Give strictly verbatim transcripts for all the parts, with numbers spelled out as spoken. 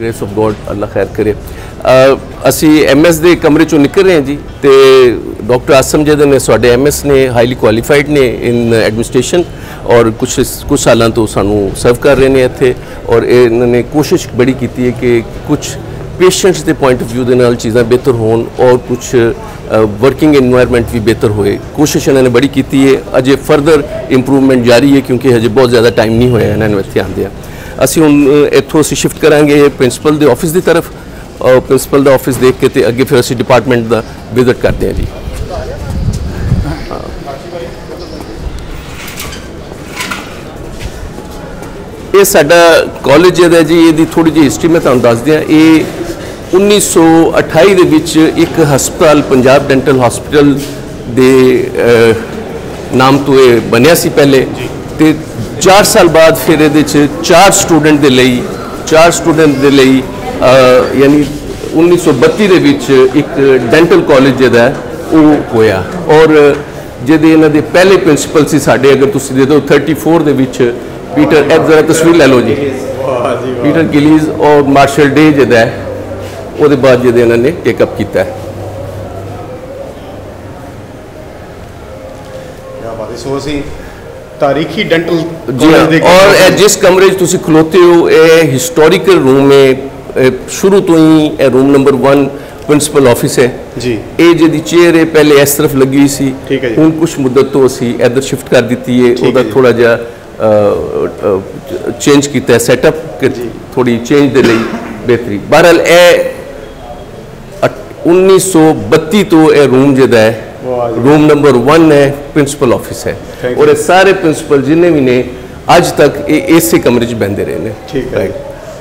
Grace of God अल्लाह खैर करे। असी एम एस के कमरे चो निकल रहे हैं जी, तो डॉक्टर आसम जिहदे ने साडे एम एस ने हाईली क्वालीफाइड ने इन एडमिनिस्ट्रेशन और कुछ कुछ सालों तो सानू सर्व कर रहे हैं इत्थे, और इन्होंने कोशिश बड़ी की है कि कुछ पेशेंट्स के पॉइंट ऑफ व्यू के नाल चीज़ां बेहतर होन और कुछ वर्किंग एनवायरनमेंट भी बेहतर होए। कोशिश इन्होंने बड़ी की है, अजे फर्दर इंप्रूवमेंट जारी है क्योंकि हजे बहुत ज़्यादा टाइम नहीं होया इन्होंने इत्थे आंदे। असीं हुण इत्थों असीं शिफ्ट करांगे प्रिंसीपल के ऑफिस की तरफ, और प्रिंसीपल का ऑफिस देख के तो अगे फिर असीं डिपार्टमेंट का विजिट करते हैं जी। ये साडा कॉलेज है जी, ये थोड़ी जी हिस्टरी मैं तुहानूं दस दियां। ये उन्नीस सौ अठाई दे विच एक हस्पताल पंजाब डेंटल हॉस्पिटल दे नाम तो ये बनिया सी पहले, तो चार साल बाद फिर ये चार स्टूडेंट दे लई चार स्टूडेंट दे लई यानी उन्नीस सौ बत्ती दे विच एक डेंटल कॉलेज जिहदा वो होया, और जिहदे इन्हां दे पहले प्रिंसीपल सी साडे, अगर तुसीं दे दो थर्टी फोर दे विच पीटर, एक जरा तस्वीर ले लो जी, पीटर गिलीज और मार्शल डे जिहदा है ਉਹਦੇ बाद ਜਿਹਦੇ ਇਹਨਾਂ ਨੇ ਟੇਕਅਪ ਕੀਤਾ ਹੈ। क्या बात है। सो ਅਸੀਂ तारीखी डेंटल जी हाँ, और ए जिस कमरे तुसी खलोते हो ये हिस्टोरिकल रूम है, शुरू तो ही ए room number one principal office है जी। ये जिहदी चेयर है पहले इस तरफ लगी हुई सी, हुण कुछ मुद्दत तो असी इधर शिफ्ट कर दी है, ਉਹਦਾ थोड़ा जिहा चेंज किया सैटअप, थोड़ी चेंज के लिए बेहतरी। बहरहाल ए उन्नीस सौ बत्ती तो यह रूम जिहदा है रूम नंबर वन है, प्रिंसिपल ऑफिस है, और ये सारे प्रिंसिपल जिन्हें भी ने अज तक इसे कमरे च बहते रहे हैं। ठीक है,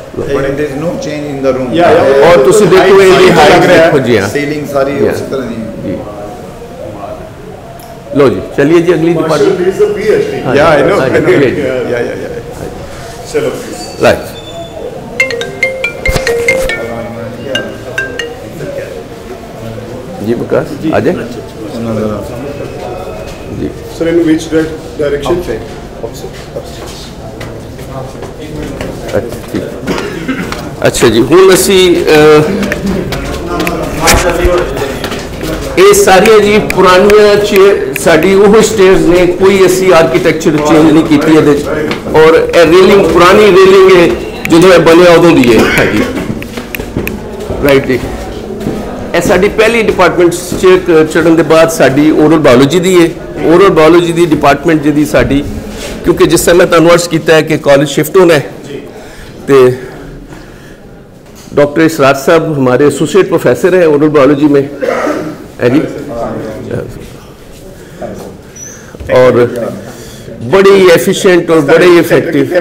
और तुसी देखो ये हाइट देखो जी, हाँ सीलिंग सारी उसी तरह जी। लो जी चलिए जी अगली डिपार्टमेंट। या आई नो या या या चलो राइट। जी विकास आ जाए जी सर। In which direction? अच्छा जी, हुण असी ये सारिया जी पुरानिया साड़ी वो स्टेयर्स ने, कोई असी आर्कीटैक्चर चेंज नहीं की है, और ए रेलिंग पुरानी रेलिंग है जो बनया उदों दी है। हाँ जी राइट जी। ਇਹ ਸਾਡੀ ਪਹਿਲੀ ਡਿਪਾਰਟਮੈਂਟ 'ਚ ਚੜ੍ਹਨ ਦੇ ਬਾਅਦ ਸਾਡੀ ਓਰਲ ਬਾਇਓਲੋਜੀ ਦੀ ਹੈ। ਓਰਲ ਬਾਇਓਲੋਜੀ ਦੀ ਡਿਪਾਰਟਮੈਂਟ ਜਿਹਦੀ ਸਾਡੀ, क्योंकि जिस समय ਤੁਹਾਨੂੰ अर्ज किया है कि कॉलेज शिफ्ट होना है, तो डॉक्टर इसरार साहब हमारे एसोसिएट प्रोफेसर हैं ओरल बायोलॉजी में है जी, और बड़ी एफिशिएंट और बड़े इफेक्टिव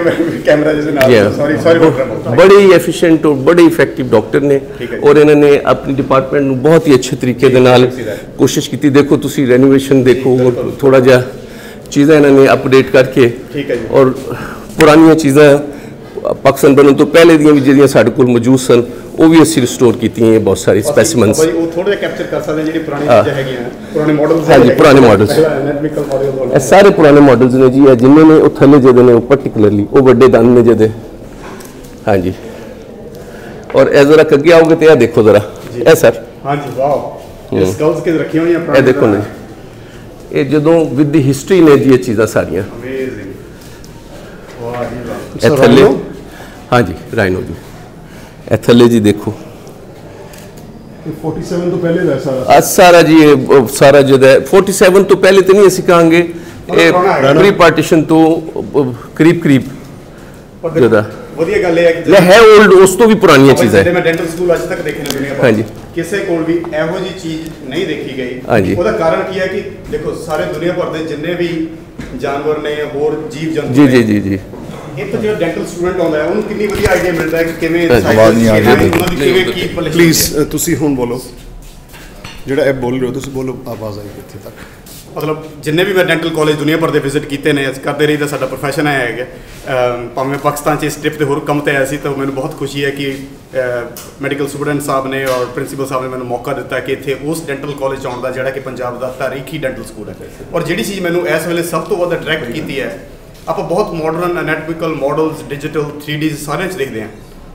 बड़े ही एफिशिएंट और बड़े इफेक्टिव डॉक्टर ने, और इन्होंने अपनी डिपार्टमेंट में बहुत ही अच्छे तरीके के नाल कोशिश की। देखो तुसी रेनोवेशन देखो, और थोड़ा जा चीज़ें इन्होंने अपडेट करके, और पुरानिया चीज़ां पाकिस्तान बनने तो पहले दियां भी जिहड़ियां साडे कोल मौजूद सन वो भी असी रिस्टोर की हैं, बहुत सारी स्पेसिमेंस। थोड़ा कैप्चर कर सकते हैं जिहड़ी पुरानी चीज़ां हैगियां, पुराने मॉडल्स। हाँ जी पुराने मॉडल्स, ये सारे पुराने मॉडल्स ने जी, जिन्हें ने वो थले जिहदे ने पर्टिकुलरली वो बड़े दंद ने जिहदे। हाँ जी, और ए जरा अगे आओगे तो यह देखो जरा ए सर। हाँ जी वाह, ये स्कल्स के रखी हुई हैं पुरानी, ये देखो ना ये जदों विद द हिस्ट्री ने जी ये चीज़ां सारियां। अमेजिंग वाह जी वाह। ए थले हाँ जी राइनो जी, ए थले जी देखो सैंतालीस तो पहले दा सारा आज सारा जी ये सारा जो है सैंतालीस तो पहले तो नहीं असी कहांगे, प्री पार्टीशन तो करीब करीब जो ਵਧੀਆ ਗੱਲ ਇਹ ਹੈ ਕਿ ਲੈ ਹੈ ओल्ड ਉਸ ਤੋਂ ਵੀ ਪੁਰਾਣੀਆਂ ਚੀਜ਼ਾਂ ਹੈ। ਮੈਂ ਡੈਂਟਲ ਸਕੂਲ ਅੱਜ ਤੱਕ ਦੇਖੇ ਨੇ ਦੁਨੀਆ ਭਰ। ਹਾਂਜੀ ਕਿਸੇ ਕੋਲ ਵੀ ਇਹੋ ਜੀ ਚੀਜ਼ ਨਹੀਂ ਦੇਖੀ ਗਈ। ਉਹਦਾ ਕਾਰਨ ਕੀ ਹੈ ਕਿ ਦੇਖੋ ਸਾਰੇ ਦੁਨੀਆ ਭਰ ਦੇ ਜਿੰਨੇ ਵੀ ਜਾਨਵਰ ਨੇ ਹੋਰ ਜੀਵ ਜੰਤੂ ਜੀ ਜੀ ਜੀ ਜੀ ਇੱਕ ਜਿਹੜਾ ਡੈਂਟਲ ਸਟੂਡੈਂਟ ਆਉਂਦਾ ਹੈ ਉਹਨੂੰ ਕਿੰਨੀ ਵਧੀਆ ਆਈਡੀਆ ਮਿਲਦਾ ਹੈ ਕਿ ਕਿਵੇਂ ਆਵਾਜ਼ ਨਹੀਂ ਆ ਰਹੀ ਉਹਨਾਂ ਦੀ ਕਿਵੇਂ ਕੀ ਪਲੀਜ਼ ਤੁਸੀਂ ਹੁਣ ਬੋਲੋ ਜਿਹੜਾ ਇਹ ਬੋਲ ਰਹੇ ਹੋ ਤੁਸੀਂ ਬੋਲੋ ਆਵਾਜ਼ ਆਈ ਕਿੱਥੇ ਤੱਕ। मतलब जिन्हें भी मैं डेंटल कॉलेज दुनिया भर के विजिट किए ने करते रही तो साडा प्रोफैशन है है भावें पाकिस्तान से इस ट्रिप के होर कम तो आया सी, तो मैंने बहुत खुशी है कि मैडिकल सुपरडेंट साहब ने और प्रिंसीपल साहब ने मैंने मौका दिता कि इतने उस डेंटल कॉलेज आने का जोड़ा कि पंजाब का तारीखी डेंटल स्कूल है। और जी चीज़ मैंने इस वेले सब तो वध अट्रैक्ट की है, आप बहुत modern anatomical models digital three D सारे देखते हैं,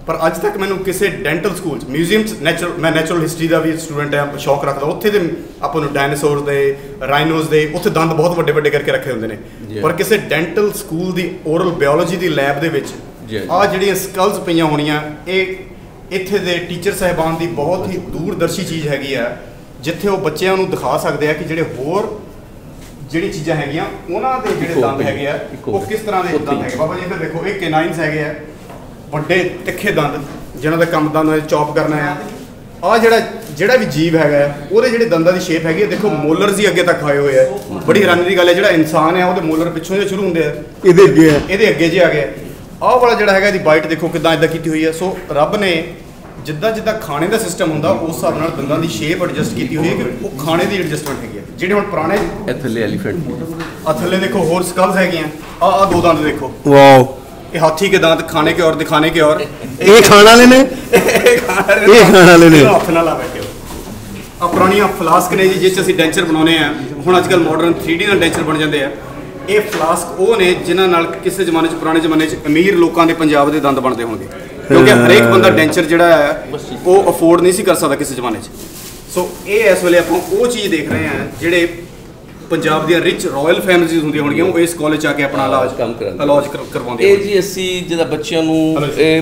पर अज तक मैंने किसी डेंटल स्कूल म्यूजियम नैचुरल मैं नैचुरल हिस्टरी का भी स्टूडेंट है शौक रखता उत्थे दे आपां नूं डायनासोर दे राइनोज दे उत्थे दंद बहुत वड्डे वड्डे करके रखे होंदे ने पर किसी डेंटल स्कूल दी ओरल बायोलॉजी दी लैब दे विच आ जिहड़ियां स्कल्स पईयां होणीਆਂ ਇਹ ਇੱਥੇ ਦੇ ਟੀਚਰ ਸਾਹਿਬਾਨ ਦੀ ਬਹੁਤ ਹੀ ਦੂਰਦਰਸ਼ੀ ਚੀਜ਼ ਹੈਗੀ ਆ ਜਿੱਥੇ ਉਹ ਬੱਚਿਆਂ ਨੂੰ ਦਿਖਾ ਸਕਦੇ ਆ ਕਿ ਜਿਹੜੇ ਹੋਰ ਜਿਹੜੀ ਚੀਜ਼ਾਂ ਹੈਗੀਆਂ ਉਹਨਾਂ ਦੇ ਜਿਹੜੇ ਦੰਦ ਹੈਗੇ ਆ ਉਹ ਕਿਸ ਤਰ੍ਹਾਂ ਦੇ ਦੰਦ ਹੈਗੇ ਬਾਬਾ ਜੀ ਇੱਧਰ ਦੇਖੋ ਇਹ ਕੈਨਾਈਨਸ ਹੈਗੇ ਆ ਵੱਡੇ ਤਿੱਖੇ ਦੰਦ ਜਿਨ੍ਹਾਂ ਦਾ ਕੰਮ ਦੰਦਾਂ ਨੂੰ ਚੌਪ ਕਰਨਾ ਆ ਆ ਜਿਹੜਾ ਜਿਹੜਾ ਵੀ ਜੀਵ ਹੈਗਾ ਉਹਦੇ ਜਿਹੜੇ ਦੰਦਾਂ ਦੀ ਸ਼ੇਪ ਹੈਗੀ ਦੇਖੋ ਮੋਲਰਸ ਹੀ ਅੱਗੇ ਤੱਕ ਆਏ ਹੋਏ ਆ ਬੜੀ ਹੈਰਾਨੀ ਦੀ ਗੱਲ ਹੈ ਜਿਹੜਾ ਇਨਸਾਨ ਹੈ ਉਹਦੇ ਮੋਲਰ ਪਿੱਛੋਂ ਜਿਹੇ ਸ਼ੁਰੂ ਹੁੰਦੇ ਆ ਇਹਦੇ ਅੱਗੇ ਆ ਇਹਦੇ ਅੱਗੇ ਜੇ ਆ ਗਏ ਆਹ ਵਾਲਾ ਜਿਹੜਾ ਹੈਗਾ ਇਹਦੀ ਬਾਈਟ ਦੇਖੋ ਕਿੱਦਾਂ ਇਦਾਂ ਕੀਤੀ ਹੋਈ ਹੈ ਸੋ ਰੱਬ ਨੇ ਜਿੱਦਾਂ ਜਿੱਦਾਂ ਖਾਣੇ ਦਾ ਸਿਸਟਮ ਹੁੰਦਾ ਉਸ ਹਿਸਾਬ ਨਾਲ ਦੰਦਾਂ ਦੀ ਸ਼ੇਪ ਐਡਜਸਟ ਕੀਤੀ ਹੋਈ ਹੈ ਕਿ ਉਹ ਖਾਣੇ ਦੀ ਐਡਜਸਟਮੈਂਟ ਹੈਗੀ ਹੈ ਜਿਹੜੇ ਹੁਣ ਪੁਰਾਣੇ ਇਹ ਥੱਲੇ ਐਲੀਫੈਂਟ ਆ ਥੱਲੇ ਦੇਖੋ ਹੋਰ ਸਕਲਸ ਹੈਗੀਆਂ ਆ ਆ ਦੋ ਦੰਦ ਦੇਖੋ ਵਾਓ ये हाथी के दांत खाने के और दिखाने के और ये खाने वाले ने ये खाने वाले ने हथ ना ला बैठे हो आ पुरानियां फ्लास्क ने जी जिस ਅਸੀਂ ਡੈਂਚਰ ਬਣਾਉਨੇ ਆ ਹੁਣ ਅੱਜ ਕੱਲ ਮਾਡਰਨ ਥ੍ਰੀ ਡੀ ਨਾਲ ਡੈਂਚਰ ਬਣ ਜਾਂਦੇ ਆ ਇਹ ਫਲਾਸਕ ਉਹ ਨੇ ਜਿਨ੍ਹਾਂ ਨਾਲ ਕਿਸੇ ਜ਼ਮਾਨੇ 'ਚ ਪੁਰਾਣੇ ਜ਼ਮਾਨੇ 'ਚ ਅਮੀਰ ਲੋਕਾਂ ਦੇ ਪੰਜਾਬ ਦੇ ਦੰਦ ਬਣਦੇ ਹੋਣਗੇ ਕਿਉਂਕਿ ਹਰੇਕ ਬੰਦਾ ਡੈਂਚਰ ਜਿਹੜਾ ਹੈ ਉਹ ਅਫੋਰਡ ਨਹੀਂ ਸੀ ਕਰ ਸਕਦਾ ਕਿਸੇ ਜ਼ਮਾਨੇ 'ਚ ਸੋ ਇਹ ਇਸ ਵੇਲੇ ਆਪਾਂ ਉਹ ਚੀਜ਼ ਦੇਖ ਰਹੇ ਆ ਜਿਹੜੇ ਪੰਜਾਬ ਦੀਆਂ ਰਿਚ ਰਾਇਲ ਫੈਮਿਲੀਜ਼ ਹੁੰਦੀਆਂ ਹੋਣਗੀਆਂ ਉਹ ਇਸ ਕਾਲਜ ਆ ਕੇ ਆਪਣਾ ਇਲਾਜ ਕੰਮ ਕਰਾਉਂਦੇ ਇਲਾਜ ਕਰਵਾਉਂਦੇ ਇਹ ਜੀ ਅਸੀਂ ਜਿਹੜਾ ਬੱਚਿਆਂ ਨੂੰ ਇਹ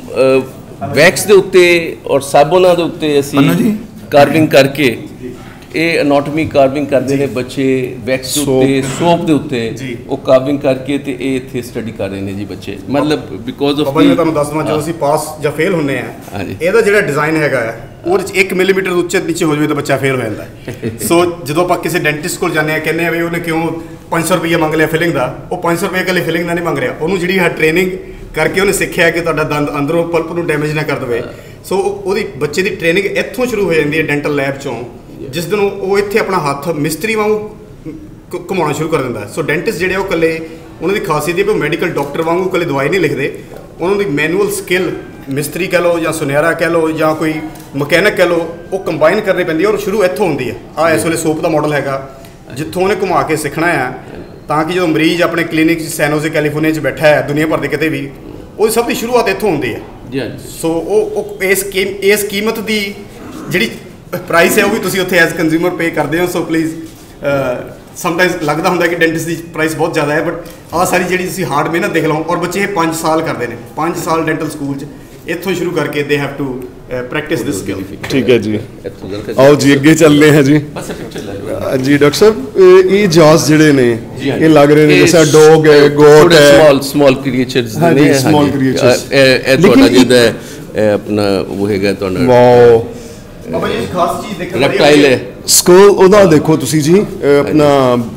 ਵੈਕਸ ਦੇ ਉੱਤੇ ਔਰ ਸਾਬੁਨਾਂ ਦੇ ਉੱਤੇ ਅਸੀਂ ਕਾਰਵਿੰਗ ਕਰਕੇ ਇਹ ਅਨਾਟੋਮੀ ਕਾਰਵਿੰਗ ਕਰਦੇ ਨੇ ਬੱਚੇ ਵੈਕਸ ਦੇ ਉੱਤੇ ਸੋਪ ਦੇ ਉੱਤੇ ਉਹ ਕਾਰਵਿੰਗ ਕਰਕੇ ਤੇ ਇਹ ਇੱਥੇ ਸਟੱਡੀ ਕਰ ਰਹੇ ਨੇ ਜੀ ਬੱਚੇ ਮਤਲਬ ਬਿਕੋਜ਼ ਆਫ ਮੈਂ ਤੁਹਾਨੂੰ ਦੱਸ ਦਵਾਂ ਜਦੋਂ ਅਸੀਂ ਪਾਸ ਜਾਂ ਫੇਲ ਹੁੰਨੇ ਆ ਇਹਦਾ ਜਿਹੜਾ ਡਿਜ਼ਾਈਨ ਹੈਗਾ ਆ ਉਹਦੇ 'ਚ ਇੱਕ ਮਿਲੀਮੀਟਰ ਉੱਚੇ ਨੀਚੇ ਹੋ ਜਾਵੇ ਤਾਂ ਬੱਚਾ ਫੇਲ ਹੋ ਜਾਂਦਾ ਸੋ ਜਦੋਂ ਆਪਾਂ ਕਿਸੇ ਡੈਂਟਿਸਟ ਕੋਲ ਜਾਂਦੇ ਆ ਕਹਿੰਦੇ ਆ ਵੀ ਉਹਨੇ ਕਿਉਂ ਪੰਜ ਸੌ ਰੁਪਈਆ ਮੰਗ ਲਿਆ ਫਿਲਿੰਗ ਦਾ ਉਹ ਪੰਜ ਸੌ ਰੁਪਏ ਇਕੱਲੇ ਫਿਲਿੰਗ ਦਾ ਨਹੀਂ ਮੰਗ ਰਿਹਾ ਉਹਨੂੰ ਜਿਹੜੀ ਹੈ ਟ੍ਰੇਨਿੰਗ ਕਰਕੇ ਉਹਨੇ ਸਿੱਖਿਆ ਕਿ ਤੁਹਾਡਾ ਦੰਦ ਅੰਦਰੋਂ ਪਲਪ ਨੂੰ ਡੈਮੇਜ ਨਾ ਕਰ ਦੇਵੇ ਸੋ ਉਹਦੀ ਬੱਚੇ ਦੀ ਟ੍ਰੇਨਿੰਗ ਇੱਥੋਂ ਸ਼ੁਰੂ ਹੋ ਜਾਂਦੀ ਹੈ ਡੈਂਟਲ ਲੈਬ 'ਚੋਂ ਜਿਸ ਦਿਨ ਉਹ ਇੱਥੇ ਆਪਣਾ ਹੱਥ ਮਿਸਤਰੀ ਵਾਂਗੂ ਘੁਮਾਉਣਾ ਸ਼ੁਰੂ ਕਰ ਦਿੰਦਾ ਸੋ ਡੈਂਟਿਸਟ ਜਿਹੜੇ ਉਹ ਇਕੱਲੇ ਉਹਨਾਂ ਦੀ ਖਾਸੀਅਤ ਹੈ ਵੀ ਉਹ ਮੈਡੀਕਲ ਡਾਕਟਰ ਵਾਂਗੂ ਇਕੱਲੇ ਦਵਾਈ ਨਹੀਂ ਲਿਖਦੇ ਉਹਨਾਂ ਦੀ ਮੈਨੂਅਲ ਸਕਿੱਲ ਮਿਸਤਰੀ ਕਹਿ ਲਓ ਜਾਂ ਸੁਨਿਆਰਾ ਕਹਿ ਲਓ ਜਾਂ ਕੋਈ ਮਕੈਨਿਕ ਕਹਿ ਲਓ ਉਹ ਕੰਬਾਈਨ ਕਰਨੀ ਪੈਂਦੀ ਹੈ ਔਰ ਸ਼ੁਰੂ ਇੱਥੋਂ ਹੁੰਦੀ ਹੈ ਆ ਇਸ ਵੇਲੇ ਸੋਪ ਦਾ ਮਾਡਲ ਹੈਗਾ ਜਿੱਥੋਂ ਉਹਨੇ ਘੁਮਾ ਕੇ ਸਿੱਖਣਾ ਆ ਤਾਂ ਕਿ ਜਦੋਂ ਮਰੀਜ਼ ਆਪਣੇ ਕਲੀਨਿਕ 'ਚ ਸੈਨੋਜ਼ੇ ਕੈਲੀਫੋਰਨੀਆ 'ਚ ਬੈਠਾ ਹੈ ਦੁਨੀਆ ਭਰ ਦੇ ਕਿਤੇ ਵੀ ਉਹ ਸਭ ਦੀ ਸ਼ੁਰੂਆਤ ਇੱਥੋਂ ਹੁੰਦੀ ਹੈ ਜੀ ਸੋ ਉਹ ਇਸ ਇਸ ਕੀਮਤ ਦੀ ਜਿਹੜੀ ਪ੍ਰਾਈਸ ਹੈ ਉਹ ਵੀ ਤੁਸੀਂ ਉੱਥੇ ਐਜ਼ ਕੰਜ਼ਿਊਮਰ ਪੇ ਕਰਦੇ ਹੋ ਸੋ ਪਲੀਜ਼ ਸਮਟਾਈਮਸ ਲੱਗਦਾ ਹੁੰਦਾ ਕਿ ਡੈਂਟਿਸਟ ਦੀ ਪ੍ਰਾਈਸ ਬਹੁਤ ਜ਼ਿਆਦਾ ਹੈ ਬਟ ਆਹ ਸਾਰੀ ਜਿਹੜੀ ਤੁਸੀਂ ਹਾਰਡ ਮਿਹਨਤ ਦੇਖ ਲਓ ਔਰ ਬੱਚੇ ਇਹ ਪੰਜ ਸਾਲ ਕਰਦੇ ਨੇ ਪੰਜ ਸਾਲ ਡੈਂਟਲ ਸਕੂਲ 'ਚ ਇੱਥੋਂ ਸ਼ੁਰੂ ਕਰਕੇ they have to practice this skill ਠੀਕ ਹੈ ਜੀ ਆਓ ਜੀ ਅੱਗੇ ਚੱਲਦੇ ਹਾਂ ਜੀ ਬਸ ਪਿਕਚਰ ਲੈ ਜੀ ਡਾਕਟਰ ਸਾਹਿਬ ਇਹ ਜੌਸ ਜਿਹੜੇ ਨੇ ਇਹ ਲੱਗ ਰਹੇ ਨੇ ਜਿਵੇਂ ਡੌਗ ਹੈ ਗੋਟ ਹੈ ਸਮਾਲ ਸਮਾਲ ਕ੍ਰੀਏਚਰਸ ਨੇ ਸਮਾਲ ਕ੍ਰੀਏਚਰਸ ਇਹ ਤੁਹਾਡਾ ਜਿਹੜਾ ਆਪਣਾ ਉਹ ਹੈਗਾ ਤੁਹਾਡਾ ਵਾਓ ਬਾਬਾ ਜੀ ਖਾਸ ਚੀਜ਼ ਦੇਖਣ ਰੈਪਟਾਈਲ ਹੈ ਸਕੂਲ ਉਹਦਾ ਦੇਖੋ ਤੁਸੀਂ ਜੀ ਆਪਣਾ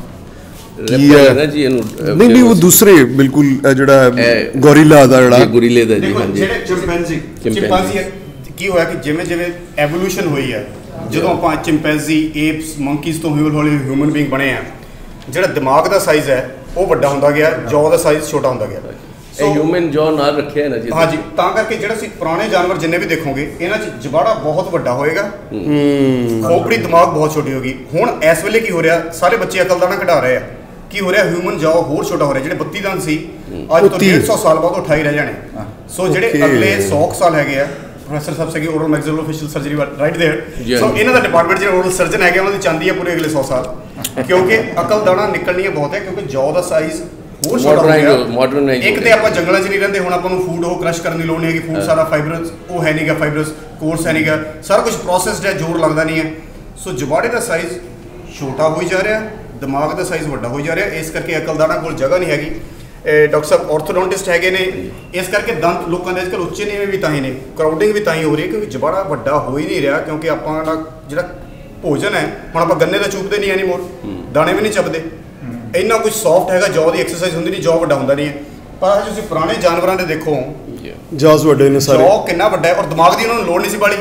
ਕੀ ਹੈ ਜੀ ਇਹਨੂੰ ਨਹੀਂ ਨਹੀਂ ਉਹ ਦੂਸਰੇ ਬਿਲਕੁਲ ਜਿਹੜਾ ਗੋਰੀਲਾ ਦਾ ਜਿਹੜਾ ਗੋਰੀਲੇ ਦਾ ਜੀ ਹਾਂਜੀ ਜਿਹੜੇ ਚਿੰਪੈਂਜ਼ੀ ਚਿੰਪੈਂਜ਼ੀ ਕੀ ਹੋਇਆ ਕਿ ਜਿਵੇਂ ਜਿਵੇਂ ਐਵੋਲੂਸ਼ਨ ਹੋਈ ਹੈ ਜਦੋਂ ਆਪਾਂ ਚਿੰਪੈਂਜ਼ੀ ਏਪਸ ਮੰਕੀਜ਼ ਤੋਂ ਹੌਲੀ ਹੌਲੀ ਹਿਊਮਨ ਬੀਇੰਗ ਬਣੇ ਆ ਜਿਹੜਾ ਦਿਮਾਗ ਦਾ ਸਾਈਜ਼ ਹੈ ਉਹ ਵੱਡਾ ਹੁੰਦਾ ਗਿਆ ਜੌ ਦਾ ਸਾਈਜ਼ ਛੋਟਾ ਹੁੰਦਾ ਗਿਆ ਇਹ ਹਿਊਮਨ ਜੌ ਨਾਲ ਰੱਖਿਆ ਹੈ ਨਾ ਜੀ ਹਾਂਜੀ ਤਾਂ ਕਰਕੇ ਜਿਹੜਾ ਸੀ ਪੁਰਾਣੇ ਜਾਨਵਰ ਜਿੰਨੇ ਵੀ ਦੇਖੋਗੇ ਇਹਨਾਂ 'ਚ ਜਬਾੜਾ ਬਹੁਤ ਵੱਡਾ ਹੋਏਗਾ ਖੋਪੜੀ ਦਿਮਾਗ ਬਹੁਤ ਛੋਟੀ ਹੋਗੀ ਹੁਣ ਇਸ ਵੇਲੇ ਕੀ ਹੋ ਰਿਹਾ ਸਾਰੇ ਬੱਚੇ ਅਕਲਦਾਨਾ ਕਢਾ ਰਹੇ ਆ ਕੀ ਹੋ ਰਿਹਾ ਹਿਊਮਨ ਜੌ ਹੋਰ ਛੋਟਾ ਹੋ ਰਿਹਾ ਜਿਹੜੇ ਬੱਤੀ ਦੰਦ ਸੀ ਅੱਜ ਤੋਂ ਡੇਢ ਸੌ ਸਾਲ ਬਾਅਦ ਉਹ ਅਠਾਈ ਰਹਿ ਜਾਣੇ ਸੋ ਜਿਹੜੇ ਅਗਲੇ ਸੌ ਸਾਲ ਹੈਗੇ ਆ ਪ੍ਰੋਫੈਸਰ ਸਾਹਿਬ ਸਗੀ oral maxillofacial surgery right there so ਇਹਨਾਂ ਦਾ ਡਿਪਾਰਟਮੈਂਟ ਜਿਹੜਾ ਓਰਲ ਸਰਜਨ ਹੈਗੇ ਉਹਨਾਂ ਦੀ ਚਾਂਦੀ ਹੈ ਪੂਰੇ ਅਗਲੇ ਸੌ ਸਾਲ ਕਿਉਂਕਿ ਅਕਲ ਦਾਣਾ ਨਿਕਲਣੀਆਂ ਬਹੁਤ ਹੈ ਕਿਉਂਕਿ ਜੌ ਦਾ ਸਾਈਜ਼ ਹੋਰ ਛੋਟਾ ਹੋ ਗਿਆ ਮਾਡਰਨਾਈਜ਼ ਇੱਕ ਤੇ ਆਪਾਂ ਜੰਗਲਾਂ 'ਚ ਨਹੀਂ ਰਹਿੰਦੇ ਹੁਣ ਆਪਾਂ ਨੂੰ ਫੂਡ ਉਹ ਕ੍ਰਸ਼ ਕਰਨ ਦੀ ਲੋੜ ਨਹੀਂ ਹੈਗੀ ਫੂਡ ਸਾਰਾ ਫਾਈਬਰਸ ਉਹ ਹੈ ਨਹੀਂਗਾ ਫਾਈਬਰਸ ਕੋਰਸ ਹੈ ਨਹੀਂਗਾ ਸਾਰਾ ਕੁਝ ਪ੍ਰੋਸੈਸਡ ਹੈ ਜ਼ੋਰ ਲੱਗਦਾ ਨਹੀਂ ਹੈ ਸੋ ਜਬਾੜੇ ਦਾ ਸਾਈਜ਼ ਛੋਟਾ ਹੋਈ ਜਾ ਰਿਹਾ ਦਿਮਾਗ ਦਾ ਸਾਈਜ਼ ਵੱਡਾ ਹੋਈ ਜਾ ਰਿਹਾ ਇਸ ਕਰਕੇ ਅਕਲਦਾਨਾ ਕੋਲ ਜਗ੍ਹਾ ਨਹੀਂ ਹੈਗੀ ਡਾਕਟਰ ਸਾਹਿਬ ਆਰਥੋਡੋਂਟਿਸਟ ਹੈਗੇ ਨੇ ਇਸ ਕਰਕੇ ਦੰਦ ਲੋਕਾਂ ਦੇ ਅੱਜ ਕੱਲ੍ਹ ਉੱਚੇ ਨੀਵੇਂ ਵੀ ਤਾਂ ਹੀ ਨੇ ਕਰਾਊਡਿੰਗ ਵੀ ਤਾਂ ਹੀ ਹੋ ਰਹੀ ਹੈ ਕਿਉਂਕਿ ਜਬਾੜਾ ਵੱਡਾ ਹੋ ਹੀ ਨਹੀਂ ਰਿਹਾ ਕਿਉਂਕਿ ਆਪਾਂ ਦਾ ਜਿਹੜਾ ਭੋਜਨ ਹੈ ਹੁਣ ਆਪਾਂ ਗੰਨੇ ਦਾ ਚੂਪਦੇ ਨਹੀਂ ਐਨੀ ਮੋਰ ਦਾਣੇ ਵੀ ਨਹੀਂ ਚੱਬਦੇ ਇੰਨਾ ਕੁਝ ਸੌਫਟ ਹੈਗਾ ਜੌ ਦੀ ਐਕਸਰਸਾਈਜ਼ ਹੁੰਦੀ ਨਹੀਂ ਜੌ ਵੱਡਾ ਹੁੰਦਾ ਨਹੀਂ ਹੈ ਪਰ ਤੁਸੀਂ ਪੁਰਾਣੇ ਜਾਨਵਰਾਂ ਦੇ ਦੇਖੋ ਜੌਸ ਵੱਡੇ ਨੇ ਸਾਰੇ ਜੌ ਕਿੰਨਾ ਵੱਡਾ ਹੈ ਔਰ ਦਿਮਾਗ ਦੀ ਉਹਨਾਂ ਨੂੰ ਲੋੜ ਨਹੀਂ ਸੀ ਬਾਲੀ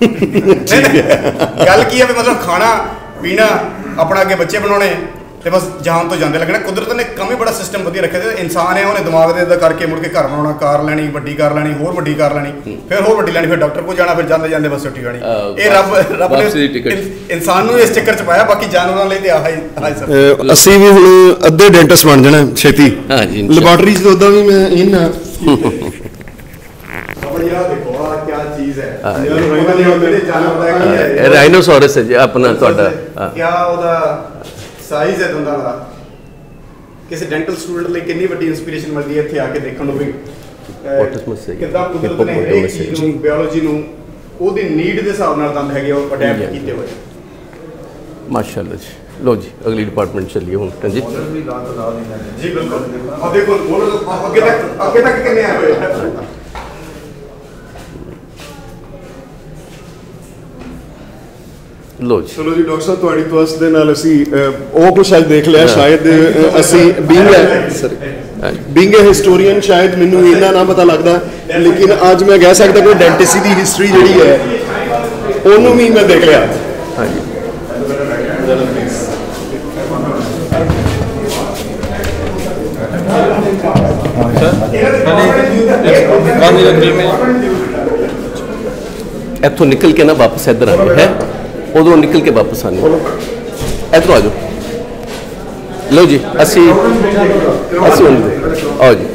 ਗੱਲ ਕੀ ਹੈ ਵੀ ਮਤਲਬ ਖਾਣਾ ਪੀਣਾ ਆਪਣਾ ਅੱਗੇ ਬੱਚੇ ਬਣਾਉਣੇ ਤੇ ਬਸ ਜਾਨ ਤੋਂ ਜਾਂਦੇ ਲੱਗਣਾ ਕੁਦਰਤ ਨੇ ਕੰਮ ਹੀ ਬੜਾ ਸਿਸਟਮ ਵਧੀਆ ਰੱਖਿਆ ਤੇ ਇਨਸਾਨ ਹੈ ਉਹਨੇ ਦਿਮਾਗ ਦੇ ਇੱਦਾਂ ਕਰਕੇ ਮੁੜ ਕੇ ਘਰ ਬਣਾਉਣਾ ਕਾਰ ਲੈਣੀ ਵੱਡੀ ਕਾਰ ਲੈਣੀ ਹੋਰ ਵੱਡੀ ਕਾਰ ਲੈਣੀ ਫਿਰ ਹੋਰ ਵੱਡੀ ਲੈਣੀ ਫਿਰ ਡਾਕਟਰ ਕੋਲ ਜਾਣਾ ਫਿਰ ਜਾਂਦੇ ਜਾਂਦੇ ਬਸ ਛੁੱਟੀ ਹੋਣੀ ਇਹ ਰੱਬ ਰੱਬ ਨੇ ਇਨਸਾਨ ਨੂੰ ਇਸ ਚੱਕਰ 'ਚ ਪਾਇਆ ਬਾਕੀ ਜਾਨਵਰਾਂ ਲਈ ਤੇ ਆਹ ਹੀ ਆਹ ਸਰ ਅਸੀਂ ਵੀ ਹੁਣ ਅੱਧੇ ਡੈਂਟਿਸਟ ਬਣ ਜਾਣਾ ਛੇਤੀ ਲੈਬੋਰਟਰੀ 'ਚ ਉਦਾਂ ਵੀ ਮੈਂ ਇਹਨਾਂ ਚੀਜ਼ ਹੈ ਰਾਈਨੋਸੌਰਸ ਹੈ ਜੀ ਆਪਣਾ ਤੁਹਾਡਾ ਕਿਆ ਉਹਦਾ ਸਾਈਜ਼ ਹੈ ਦੰਦਾਂ ਦਾ ਕਿਸੇ ਡੈਂਟਲ ਸਟੂਡੈਂਟ ਲਈ ਕਿੰਨੀ ਵੱਡੀ ਇਨਸਪੀਰੇਸ਼ਨ ਮਿਲਦੀ ਹੈ ਇੱਥੇ ਆ ਕੇ ਦੇਖਣ ਨੂੰ ਵੀ ਕਿੱਦਾਂ ਕੁਦਰਤ ਨੇ ਹਰੇਕ ਚੀਜ਼ ਨੂੰ ਬਾਇਓਲੋਜੀ ਨੂੰ ਉਹਦੀ ਨੀਡ ਦੇ ਹਿਸਾਬ ਨਾਲ ਦੰਦ ਹੈਗੇ ਉਹ ਅਡੈਪਟ ਕੀਤੇ ਹੋਏ ਮਾਸ਼ਾਅੱਲਾ ਜੀ। लो जी अगली डिपार्टमेंट चलिए हूँ जी जी बिल्कुल अब देखो बोलो आगे तक आगे तक कितने आए हुए लो जी चलो जी डॉक्टर साहब तुहाडी ट्रस्ट दे नाल असी ਉਹ ਕੁਝ ਅੱਜ ਦੇਖ ਲਿਆ ਸ਼ਾਇਦ ਅਸੀਂ ਬੀइंग ਸਰ ਬੀइंग ਅ ਹਿਸਟੋਰੀਅਨ ਸ਼ਾਇਦ ਮੈਨੂੰ ਇਹਨਾਂ ਨਾ ਪਤਾ ਲੱਗਦਾ ਲੇਕਿਨ ਅੱਜ ਮੈਂ ਕਹਿ ਸਕਦਾ ਕੋਈ ਡੈਂਟਿਸਟ ਦੀ ਹਿਸਟਰੀ ਜਿਹੜੀ ਹੈ ਉਹਨੂੰ ਵੀ ਮੈਂ ਦੇਖ ਲਿਆ। ਹਾਂਜੀ इतों निकल के ना वापस इधर आ गए है उधरों निकल के वापस आने इधर आ जाओ। लो जी असी असी आओ जी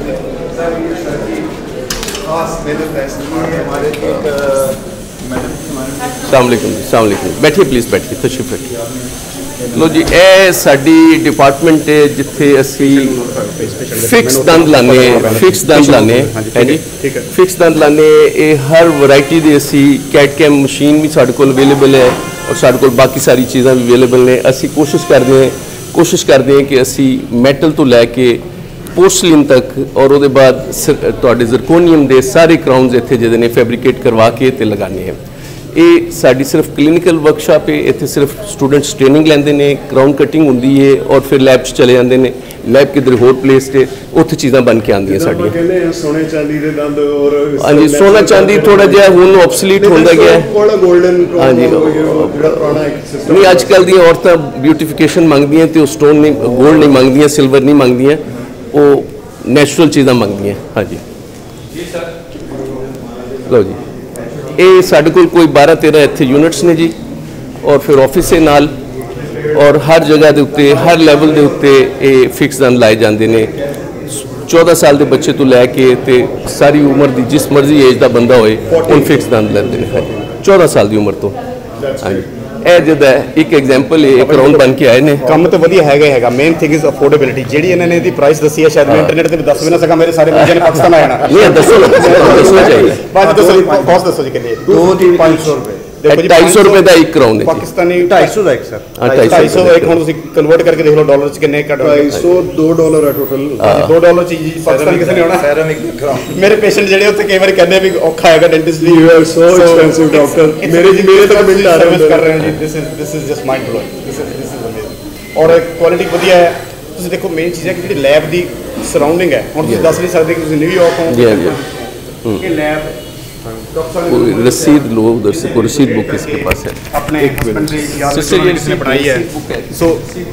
सलामकुम जी सलामकुम बैठिए प्लीज़ बैठिए तशरीफ रखिए। लो जी ਇਹ ਸਾਡੀ ਡਿਪਾਰਟਮੈਂਟ ਹੈ ਜਿੱਥੇ ਅਸੀਂ ਫਿਕਸ ਦੰਦ ਲਾਨੇ ਫਿਕਸ ਦੰਦ ਲਾਨੇ ਹੈ ਜੀ ਫਿਕਸ ਦੰਦ ਲਾਨੇ ਇਹ ਹਰ ਵੈਰਾਈਟੀ ਦੇ ਅਸੀਂ ਕੈਟ ਕੈਮ ਮਸ਼ੀਨ ਵੀ ਸਾਡੇ ਕੋਲ ਅਵੇਲੇਬਲ ਹੈ ਔਰ ਸਾਡੇ ਕੋਲ ਬਾਕੀ ਸਾਰੀ ਚੀਜ਼ਾਂ ਵੀ ਅਵੇਲੇਬਲ ਨੇ। ਅਸੀਂ ਕੋਸ਼ਿਸ਼ ਕਰਦੇ ਹਾਂ ਕੋਸ਼ਿਸ਼ ਕਰਦੇ ਹਾਂ ਕਿ ਅਸੀਂ ਮੈਟਲ ਤੋਂ ਲੈ ਕੇ ਪੋਰਸਲਿਨ ਤੱਕ ਔਰ ਉਹਦੇ ਬਾਅਦ ਤੁਹਾਡੇ ਜ਼ਰਕੋਨੀਅਮ ਦੇ ਸਾਰੇ ਕਰਾਊਨਸ ਇੱਥੇ ਜਿਹਦੇ ਨੇ ਫੈਬਰੀਕੇਟ ਕਰਵਾ ਕੇ ਤੇ ਲਗਾਉਂਦੇ ਹਾਂ। ਇਹ ਸਾਡੀ ਸਿਰਫ ਕਲੀਨਿਕਲ ਵਰਕਸ਼ਾਪ ਹੈ ਇੱਥੇ ਸਿਰਫ ਸਟੂਡੈਂਟਸ ਟ੍ਰੇਨਿੰਗ ਲੈਂਦੇ ਨੇ ਕਰਾਊਨ ਕਟਿੰਗ ਹੁੰਦੀ ਹੈ ਔਰ ਫਿਰ ਲੈਬ 'ਚ ਚਲੇ ਜਾਂਦੇ ਨੇ ਲੈਬ ਕਿਧਰ ਹੋਰ ਪਲੇਸ 'ਤੇ ਉੱਥੇ ਚੀਜ਼ਾਂ ਬਣ ਕੇ ਆਉਂਦੀਆਂ ਸਾਡੀਆਂ। ਕਹਿੰਦੇ ਸੋਨੇ ਚਾਂਦੀ ਦੇ ਦੰਦ ਔਰ ਹਾਂਜੀ ਸੋਨਾ ਚਾਂਦੀ ਥੋੜਾ ਜਿਹਾ ਹੁਣ ਆਬਸੋਲੀਟ ਹੁੰਦਾ ਗਿਆ ਗੋਲਡਨ ਹਾਂਜੀ ਨਹੀਂ ਅੱਜ ਕੱਲ੍ਹ ਦੀਆਂ ਔਰਤਾਂ ਬਿਊਟੀਫਿਕੇਸ਼ਨ ਮੰਗਦੀਆਂ ਤੇ ਉਹ ਸਟੋਨ ਨਹੀਂ ਗੋਲਡ ਨਹੀਂ ਮੰਗਦੀਆਂ ਸਿਲਵਰ ਨਹੀਂ ਮੰਗਦੀਆਂ ਉਹ ਨੈਚੁਰਲ ਚੀਜ਼ਾਂ ਮੰਗਦੀਆਂ। ਹਾਂਜੀ ਜੀ ਸਰ ਲਓ ਜੀ ਇਹ ਸਾਡੇ ਕੋਲ ਕੋਈ ਬਾਰਾਂ ਤੇਰਾਂ ਇੱਥੇ ਯੂਨਿਟਸ ਨੇ ਜੀ ਔਰ ਫਿਰ ਆਫਿਸ ਦੇ ਨਾਲ ਔਰ ਹਰ ਜਗ੍ਹਾ ਦੇ ਉੱਤੇ ਹਰ ਲੈਵਲ ਦੇ ਉੱਤੇ ਇਹ ਫਿਕਸ ਦੰਦ ਲਾਏ ਜਾਂਦੇ ਨੇ। ਚੌਦਾਂ ਸਾਲ ਦੇ ਬੱਚੇ ਤੋਂ ਲੈ ਕੇ ਤੇ ਸਾਰੀ ਉਮਰ ਦੀ ਜਿਸ ਮਰਜ਼ੀ ਏਜ ਦਾ ਬੰਦਾ ਹੋਏ ਉਹ ਫਿਕਸ ਦੰਦ ਲੈਂਦੇ ਨੇ ਚੌਦਾਂ ਸਾਲ ਦੀ ਉਮਰ ਤੋਂ। ਹਾਂਜੀ ਇਹ ਜਿਹਦਾ ਇੱਕ ਐਗਜ਼ਾਮਪਲ ਇਹ ਕਰਾਊਨ ਬਣ ਕੇ ਆਏ ਨੇ ਕੰਮ ਤਾਂ ਵਧੀਆ ਹੈਗਾ ਹੈਗਾ ਮੇਨ ਥਿੰਗ ਇਜ਼ ਅਫੋਰਡੇਬਿਲਿਟੀ ਜਿਹੜੀ ਇਹਨਾਂ ਨੇ ਇਹਦੀ ਪ੍ਰਾਈਸ ਦੱਸੀ ਹੈ ਸ਼ਾਇਦ ਮੈਂ ਇੰਟਰਨੈਟ ਤੇ ਵੀ ਦੱਸ ਵੀ ਨਾ ਸਕਾਂ ਮੇਰੇ ਸਾਰੇ ਬੱਚਿਆਂ ਨੇ ਪਾਕਿਸਤਾਨ ਆ ਜਾਣਾ ਨਹੀਂ ਦੱਸੋ ਦੱਸਣਾ ਚਾਹੀਦਾ ਬਾਅਦ ਦੱਸੋ ਕੋਸਟ ਦੱਸੋ ਜੀ ਕਿੰਨੀ ਦੋ ਦੀ ਪੰਜ ਸੌ ਰੁਪਏ ਦੇਖੋ ਜੀ ਢਾਈ ਸੌ ਰੁਪਏ ਦਾ ਇੱਕ ਕਰਾਊਨ ਹੈ ਪਾਕਿਸਤਾਨੀ ਢਾਈ ਸੌ ਦਾ ਇੱਕ ਸਰ ਢਾਈ ਸੌ ਦਾ ਇੱਕ ਹੁਣ ਤੁਸੀਂ ਕਨਵਰਟ ਕਰਕੇ ਦੇਖ ਲਓ ਡਾਲਰ ਚ ਕਿੰਨੇ ਕੱਢ ਢਾਈ ਸੌ ਦੋ ਡਾਲਰ ਹੈ ਟੋਟਲ ਦੋ ਡਾਲਰ ਚ ਜੀ ਪਾਕਿਸਤਾਨ ਕਿਸੇ ਨੇ ਆਉਣਾ ਸੈਰਾਮਿਕ ਕਰਾਊਨ ਮੇਰੇ ਪੇਸ਼ੈਂਟ ਜਿਹੜੇ ਉੱਥੇ ਕਈ ਵਾਰ ਕਹਿੰਦੇ ਵੀ ਔਖਾ ਹੈਗਾ ਡੈਂਟਿਸਟ ਲਈ you are so expensive doctor ਮੇਰੇ ਜੀ ਮੇਰੇ ਤੱਕ ਬਿਲ ਆ ਰਿਹਾ ਕਰ ਰਹੇ ਹਾਂ ਜੀ this is this is just mind blowing this is this is amazing ਔਰ ਕੁਆਲਿਟੀ ਵਧੀਆ ਹੈ। ਤੁਸੀਂ ਦੇਖੋ ਮੇਨ ਚੀਜ਼ ਹੈ ਕਿ ਜਿਹੜੀ ਲੈਬ ਦੀ ਸਰਾਊਂਡਿੰਗ ਹੈ ਹੁਣ ਤੁਸੀਂ ਦੱਸ ਨਹੀਂ ਸਕਦੇ ਕਿ ਤੁਸੀਂ ਨਿਊਯਾਰਕ ਹੋ ਇਹ ਲੈਬ कोई रसीद लो उधर से कोई रसीद बुक किसके पास है अपने जिसने बनाई है सो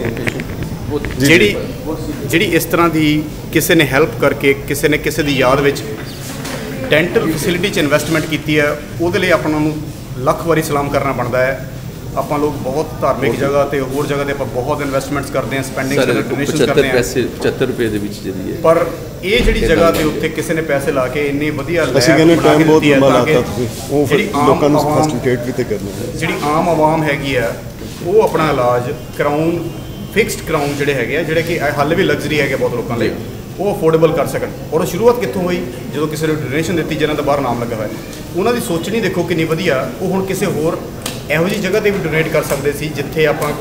ਜਿਹੜੀ ਜਿਹੜੀ ਇਸ ਤਰ੍ਹਾਂ ਦੀ ਕਿਸੇ ਨੇ ਹੈਲਪ ਕਰਕੇ ਕਿਸੇ ਨੇ ਕਿਸੇ ਦੀ ਯਾਦ ਵਿੱਚ ਡੈਂਟਲ ਫੈਸਿਲਿਟੀ 'ਚ ਇਨਵੈਸਟਮੈਂਟ ਕੀਤੀ ਹੈ ਉਹਦੇ ਲਈ ਆਪਾਂ ਨੂੰ ਲੱਖ ਵਾਰੀ ਸਲਾਮ ਕਰਨਾ ਬਣਦਾ ਹੈ। ਆਪਾਂ ਲੋਕ ਬਹੁਤ ਧਾਰਮਿਕ ਜਗ੍ਹਾ ਤੇ ਹੋਰ ਜਗ੍ਹਾ ਤੇ ਆਪਾਂ ਬਹੁਤ ਇਨਵੈਸਟਮੈਂਟਸ ਕਰਦੇ ਹਾਂ ਸਪੈਂਡਿੰਗ ਕਰਦੇ ਡੋਨੇਸ਼ਨਸ ਕਰਦੇ ਹਾਂ ਪੈਸੇ ਪਚੱਤਰ ਰੁਪਏ ਦੇ ਵਿੱਚ ਜਿਹੜੀ ਹੈ ਪਰ ਇਹ ਜਿਹੜੀ ਜਗ੍ਹਾ ਤੇ ਉੱਤੇ ਕਿਸੇ ਨੇ ਪੈਸੇ ਲਾ ਕੇ ਇੰਨੀ ਵਧੀਆ ਲੈਬ ਅਸੀਂ ਕਹਿੰਦੇ ਟਾਈਮ ਬਹੁਤ ਲੰਬਾ ਲਾਤਾ ਤੁਸੀਂ ਉਹ ਫਿਰ ਲੋਕਾਂ ਨੂੰ ਫੈਸਿਲਿਟੇਟ ਵੀ ਤੇ ਕਰਨਾ ਜਿਹੜੀ ਆਮ ਆਵਾਮ ਹੈਗੀ ਆ ਉਹ ਆਪਣਾ ਇਲਾਜ ਕਰਾਊਨ ਫਿਕਸਡ ਕਰਾਊਨ ਜਿਹੜੇ ਹੈਗੇ ਆ ਜਿਹੜੇ ਕਿ ਹਾਲੇ ਵੀ ਲਗਜ਼ਰੀ ਹੈਗੇ ਬਹੁਤ ਲੋਕਾਂ ਲਈ ਉਹ ਅਫੋਰਡੇਬਲ ਕਰ ਸਕਣ। ਔਰ ਸ਼ੁਰੂਆਤ ਕਿੱਥੋਂ ਹੋਈ ਜਦੋਂ ਕਿਸੇ ਨੇ ਡੋਨੇਸ਼ਨ ਦਿੱਤੀ ਜਿਹਨਾਂ ਦਾ ਬਾਹਰ ਨਾਮ ਲੱਗਾ ਹੋਇਆ ਉਹਨਾਂ ਦੀ ਸੋਚਣੀ ਦੇਖੋ ਕਿੰਨੀ ਵਧੀਆ ਉਹ ਹੁਣ ਕਿਸੇ ਹੋਰ ਇਹੋ ਜਿਹੀ ਜਗ੍ਹਾ ਤੇ ਵੀ ਡੋਨੇਟ ਕਰ ਸਕਦੇ ਸੀ ਜਿੱਥੇ ਆਪਾਂ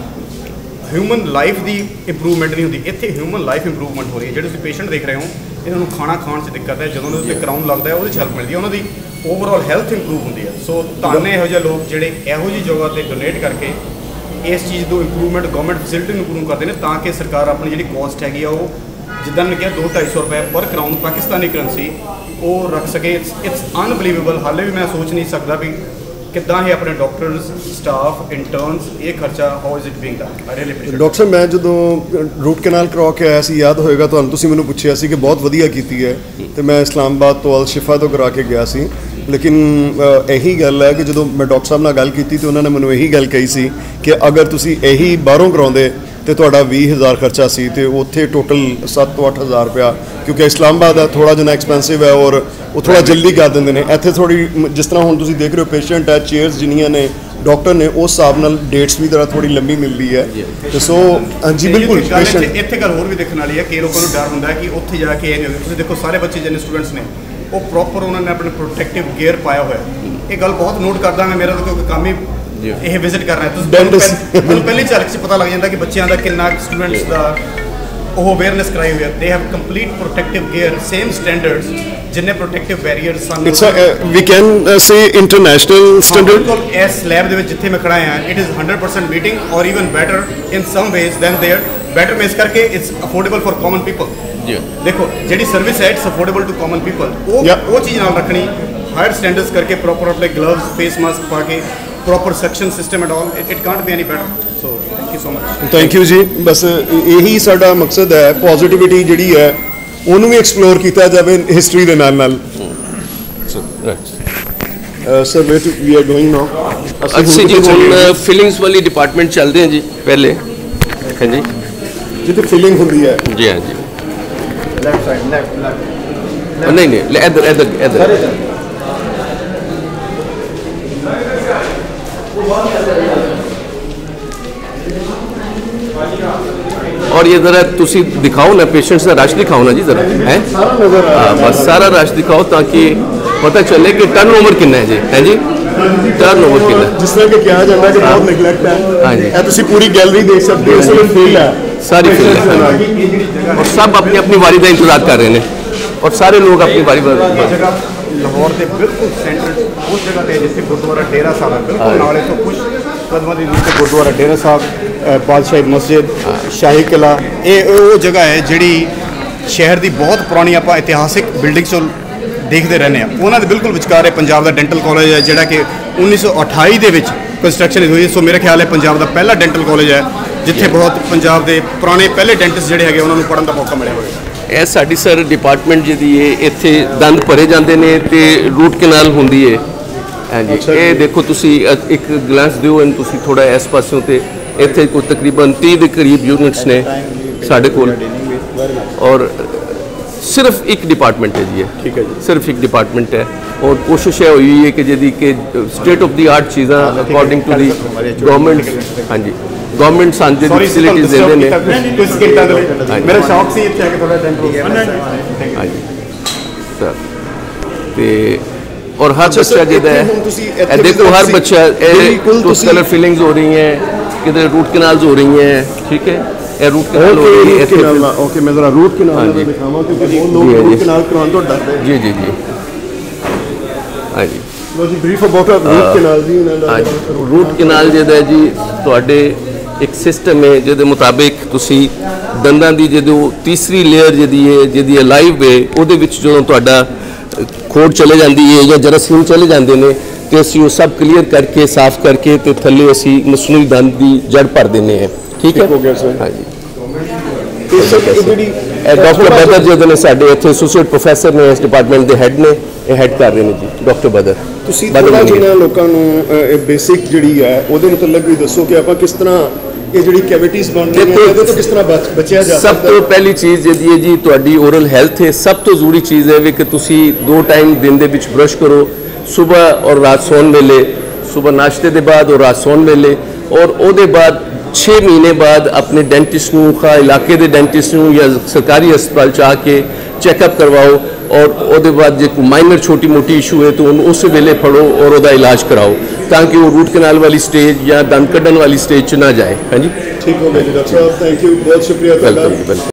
ਹਿਊਮਨ ਲਾਈਫ ਦੀ ਇੰਪਰੂਵਮੈਂਟ ਨਹੀਂ ਹੁੰਦੀ ਇੱਥੇ ਹਿਊਮਨ ਲਾਈਫ ਇੰਪਰੂਵਮੈਂਟ ਹੋ ਰਹੀ ਹੈ। ਜਿਹੜੇ ਤੁਸੀਂ ਪੇਸ਼ੈਂਟ ਦੇਖ ਰਹੇ ਹੋ ਇਹਨਾਂ ਨੂੰ ਖਾਣਾ ਖਾਣ 'ਚ ਦਿੱਕਤ ਹੈ ਜਦੋਂ ਉਹਨਾਂ ਦੇ ਉੱਤੇ ਕਰਾਊਨ ਲੱਗਦਾ ਹੈ ਉਹਦੇ 'ਚ ਹੈਲਪ ਮਿਲਦੀ ਹੈ ਉਹਨਾਂ ਦੀ ਓਵਰਆਲ ਹੈਲਥ ਇੰਪਰੂਵ ਹੁੰਦੀ ਹੈ। ਸੋ ਧੰਨ ਇਹੋ ਜਿਹੇ ਲੋਕ ਜਿਹੜੇ ਇਹੋ ਜਿਹੀ ਜਗ੍ਹਾ ਤੇ ਡੋਨੇਟ ਕਰਕੇ ਇਸ ਚੀਜ਼ ਤੋਂ ਇੰਪਰੂਵਮੈਂਟ ਗਵਰਨਮੈਂਟ ਫੈਸਿਲਿਟੀ ਨੂੰ ਇੰਪਰੂਵ ਕਰਦੇ ਨੇ ਤਾਂ ਕਿ ਸਰਕਾਰ ਆਪਣੀ ਜਿਹੜੀ ਕੋਸਟ ਹੈਗੀ ਆ ਉਹ ਜਿੱਦਾਂ ਨੇ ਕਿਹਾ ਦੋ ਢਾਈ ਸੌ ਰੁਪਏ ਪਰ ਕਰਾਊਨ ਪਾਕਿਸਤਾਨੀ ਕਰੰਸੀ ਉਹ ਰੱਖ ਸਕੇ। ਇਟਸ ਇਟਸ ਅਨਬਲੀਵੇਬਲ ਹਾਲੇ ਵੀ ਮੈਂ ਸੋਚ ਨਹੀਂ ਸਕਦਾ ਵੀ ਕਿੱਦਾਂ ਇਹ ਆਪਣੇ ਡਾਕਟਰਸ ਸਟਾਫ ਇੰਟਰਨਸ ਇਹ ਖਰਚਾ how is it being done. I really appreciate doctor ਮੈਂ ਜਦੋਂ ਰੂਟ ਕੈਨਾਲ ਕਰਵਾ ਕੇ ਆਇਆ ਸੀ ਯਾਦ ਹੋਏਗਾ ਤੁਹਾਨੂੰ ਤੁਸੀਂ ਮੈਨੂੰ ਪੁੱਛਿਆ ਸੀ ਕਿ ਬਹੁਤ ਵਧੀਆ ਕੀਤੀ ਹੈ ਤੇ ਮੈਂ ਇਸਲਾਮਾਬਾਦ ਤੋਂ ਅਲ ਸ਼ਿਫਾ ਤੋਂ ਕਰਾ ਕੇ ਗਿਆ ਸੀ ਲੇਕਿਨ ਇਹੀ ਗੱਲ ਹੈ ਕਿ ਜਦੋਂ ਮੈਂ ਡਾਕਟਰ ਸਾਹਿਬ ਨਾਲ ਗੱਲ ਕੀਤੀ ਤੇ ਉਹਨਾਂ ਨੇ ਮੈਨੂੰ ਇਹੀ ਗੱਲ ਕਹੀ ਸੀ ਕਿ ਅਗਰ ਤੁਸੀਂ ਇਹੀ ਬਾਹਰੋਂ ਕਰਾਉਂਦੇ तो तुहाडा बीस हज़ार खर्चा सी तो उत्थे टोटल सत्त तो अठ हज़ार रुपया क्योंकि इस्लामाबाद है थोड़ा जिन्ना एक्सपेंसिव है और वो थोड़ा जल्दी कर देंगे ने इत्थे थोड़ी जिस तरह हुण तुसीं देख रहे हो पेशेंट है चेयर्स जिन्नियां ने डॉक्टर ने उस हिसाब नाल डेट्स भी जरा थोड़ी लंबी मिलती है तो सो हाँ जी बिल्कुल पेशेंट इत्थे गल होर भी देखने वाली है कई लोगों को डर हुंदा है कि उत्थे जाके ये नहीं तुसीं देखो सारे बच्चे जिन्ने स्टूडेंट्स ने वो प्रॉपर उन्होंने अपने प्रोटेक्टिव गियर पाया हुआ है ये गल बहुत नोट करदा मैं मेरा तो क्योंकि काम ही ਇਹ ਵਿਜ਼ਿਟ ਕਰ ਰਹੇ ਤੁਸੀਂ ਤੁਹਾਨੂੰ ਪਹਿਲੀ ਝਲਕ 'ਚ ਪਤਾ ਲੱਗ ਜਾਂਦਾ ਕਿ ਬੱਚਿਆਂ ਦਾ ਕਿੰਨਾ ਸਟੂਡੈਂਟਸ ਦਾ ਉਹ ਅਵੇਅਰਨੈਸ ਕਰਾਈ ਹੋਈ ਹੈ they have complete protective gear same standards ਜਿੰਨੇ ਪ੍ਰੋਟੈਕਟਿਵ ਬੈਰੀਅਰਸ ਸਾਨੂੰ it's we can say international standard ਬਿਲਕੁਲ ਇਸ ਲੈਬ ਦੇ ਵਿੱਚ ਜਿੱਥੇ ਮੈਂ ਖੜਾ ਹਾਂ it is hundred percent meeting or even better in some ways than there better ਮੈਂ ਇਸ ਕਰਕੇ it's affordable for common people ਦੇਖੋ ਜਿਹੜੀ ਸਰਵਿਸ ਹੈ it's affordable to common people ਉਹ ਉਹ ਚੀਜ਼ ਨਾਲ ਰੱਖਣੀ ਹਾਇਰ ਸਟੈਂਡਰਡਸ ਕਰਕੇ ਪ੍ਰੋਪਰ ਆਪਣੇ ਗਲਵਸ ਫੇਸ ਮਾਸਕ ਪਾ ਕੇ proper section system and all it, it can't be any better so thank you so much thank you जी बस यही साडा मकसद है पॉजिटिविटी जिहड़ी है ਉਹਨੂੰ ਵੀ ਐਕਸਪਲੋਰ ਕੀਤਾ ਜਾਵੇ ਹਿਸਟਰੀ ਦੇ ਨਾਲ ਨਾਲ sir wait we are going now ਅਸੀਂ ਜੀ ਹੁਣ ਫਿਲਿੰਗਸ ਵਾਲੀ ਡਿਪਾਰਟਮੈਂਟ ਚੱਲਦੇ ਹਾਂ ਜੀ ਪਹਿਲੇ ਹਾਂਜੀ ਜਿੱਥੇ ਫਿਲਿੰਗ ਹੁੰਦੀ ਹੈ ਜੀ ਹਾਂ ਜੀ left side left left ਨਹੀਂ ਨਹੀਂ ਇੱਧਰ ਇੱਧਰ ਇੱਧਰ और ये ज़रा तुसी दिखाओ ना पेशेंट्स का रश दिखाओ ना जी ज़रा है हाँ बस सारा रश दिखाओ ताकि पता चले कि टर्न ओवर कितना है जी है जी टर्न ओवर कितना जिस तरह के कहा जाता है कि बहुत नेगलेक्ट है हाँ जी ये तुसी पूरी गैलरी देख सकते हो इसमें फील्ड है सारी फील्ड है और सब अपनी अपनी बारी का इंतजार कर रहे हैं और सारे लोग अपनी बारी जगह लाहौर के बिल्कुल सेंटर उस जगह पे जिथे गुरुद्वारा डेरा साहब है बिल्कुल नाले तो कुछ कदम की दूरी पे गुरुद्वारा डेरा साहब बादशाही मस्जिद शाही किला ये वो जगह है जिहड़ी शहर की बहुत पुरानी आप इतिहासिक बिल्डिंग्स देखते रहने उन्होंने बिल्कुल विचकार पंजाब का डेंटल कॉलेज है जिहड़ा कि उन्नीस सौ अठाई के कंस्ट्रक्शन हुई सो मेरा ख्याल है पंजाब का पहला डेंटल कॉलेज है जिथे बहुत पंजाब के पुराने पहले डेंटिस्ट जिहड़े है उन्होंने पढ़ने का मौका मिले हुए ਇਹ ਸਾਡੀ ਸਰ ਡਿਪਾਰਟਮੈਂਟ ਜਿਹਦੀ ਹੈ ਇੱਥੇ ਦੰਦ ਭਰੇ ਜਾਂਦੇ ਨੇ ਤੇ ਰੂਟ ਕਨਾਲ ਹੁੰਦੀ ਹੈ ਹਾਂਜੀ ਇਹ ਦੇਖੋ ਤੁਸੀਂ ਇੱਕ ਗਲਾਂਸ ਦਿਓ ਇਹਨੂੰ ਤੁਸੀਂ ਥੋੜਾ ਇਸ ਪਾਸਿਓਂ ਤੇ ਇੱਥੇ ਕੋਈ ਤਕਰੀਬਨ तीस ਦੇ ਕਰੀਬ ਯੂਨਿਟਸ ਨੇ ਸਾਡੇ ਕੋਲ ਔਰ ਸਿਰਫ ਇੱਕ ਡਿਪਾਰਟਮੈਂਟ ਹੈ ਜੀ ਠੀਕ ਹੈ ਜੀ ਸਿਰਫ ਇੱਕ ਡਿਪਾਰਟਮੈਂਟ ਹੈ ਔਰ ਕੋਸ਼ਿਸ਼ ਇਹ ਹੋਈ ਹੈ ਕਿ ਜਿਹਦੀ ਕਿ ਸਟੇਟ ਆਫ ਦੀ ਆਰਟ ਚੀਜ਼ਾਂ ਅਕੋਰਡਿੰਗ ਟੂ ਦੀ ਗਵਰਨਮੈਂਟ ਹਾਂਜੀ गवर्नमेंट सानू जो फैसिलिटीज देते हैं मेरा शौक सी इत्थे आके थोड़ा डेंटल हाँ जी सर ते और हर बच्चा जिहदा है देखो हर बच्चा कलर फिलिंग्स हो रही हैं किधर रूट कैनाल्स हो रही हैं ठीक है ये रूट कैनाल हो रही है ओके मैं जरा रूट कैनाल दिखावां क्योंकि बहुत लोग रूट कैनाल करवाने तो डरते हैं जी जी जी हाँ जी लो जी ब्रीफ अबाउट रूट कैनाल जी रूट कैनाल जिहदा है जी तुहाडे एक सिस्टम है जिहदे मुताबिक तुसी दंदां दी जदों तीसरी लेयर जिहदी है जिहदी लाइव है उहदे विच जदों तुहाडा खोड़ चले जाती है या जरासीम चले जाते हैं तो असीं वो सब क्लीयर करके साफ करके तो थल्ले असीं मसनूई दंद की जड़ भर देने हैं ठीक है हो गया सर हाँ जी डॉक्टर बदर जो ने साडे इत्थे एसोसीएट प्रोफैसर ने इस डिपार्टमेंट के हैड ने ये हैड कर रहे हैं जी डॉक्टर बदर ਤੁਸੀਂ ਥੋੜਾ ਜਿਹਾ ਲੋਕਾਂ ਨੂੰ ਬੇਸਿਕ ਜਿਹੜੀ ਹੈ ਉਹਦੇ ਮੁਤਲਕ ਵੀ ਦੱਸੋ ਕਿ ਆਪਾਂ ਕਿਸ ਤਰ੍ਹਾਂ ਇਹ ਜਿਹੜੀ ਕੈਵਿਟੀਜ਼ ਬਣ ਰਹੀਆਂ ਨੇ ਇਹਦੇ ਤੋਂ ਕਿਸ ਤਰ੍ਹਾਂ ਬਚਿਆ ਜਾ ਸਕਦਾ ਸਭ ਤੋਂ ਪਹਿਲੀ ਚੀਜ਼ ਜਿਹੜੀ ਹੈ ਜੀ ਤੁਹਾਡੀ ਓਰਲ ਹੈਲਥ ਹੈ ਸਭ ਤੋਂ ਜ਼ਰੂਰੀ ਚੀਜ਼ ਹੈ ਵੀ ਕਿ ਤੁਸੀਂ ਦੋ ਟਾਈਮ ਦਿਨ ਦੇ ਵਿੱਚ ਬ੍ਰਸ਼ ਕਰੋ ਸਵੇਰ ਔਰ ਰਾਤ ਸੌਣ ਵੇਲੇ ਸਵੇਰ ਨਾਸ਼ਤੇ ਦੇ ਬਾਅਦ ਔਰ ਰਾਤ ਸੌਣ ਵੇਲੇ ਔਰ ਉਹਦੇ ਬਾਅਦ छे महीने बाद अपने डेंटिस्ट नूं खा इलाके के डेंटिस्ट नूं या सरकारी हस्पताल च आके चैकअप करवाओ और उसके बाद जो माइनर छोटी मोटी इशू है तो उन्होंने उस वेले फड़ो और उसका इलाज कराओ ताकि वो रूट कैनाल वाली स्टेज या दंद कढ़न वाली स्टेज च ना जाए हाँ जी ठीक हो गया जी डॉक्टर साहब थैंक यू बहुत शुक्रिया वेलकम वेलकम